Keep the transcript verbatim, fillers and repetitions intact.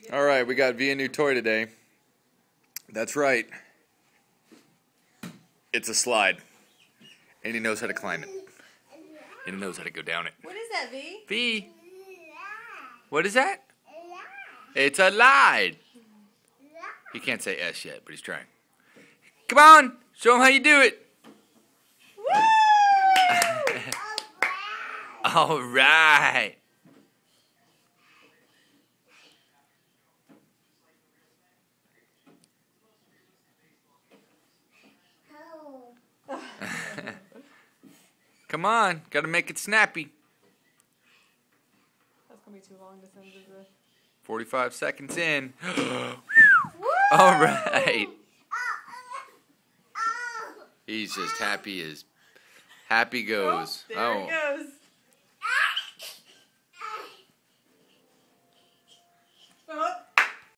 All right, we got V a new toy today. That's right. It's a slide. And he knows how to climb it. And he knows how to go down it. What is that, V? V. What is that? It's a slide. He can't say S yet, but he's trying. Come on, show him how you do it. Woo! All right. Come on, gotta make it snappy. That's gonna be too long to send to the... forty-five seconds in. All right. He's just happy as happy goes. Oh, there oh. it goes.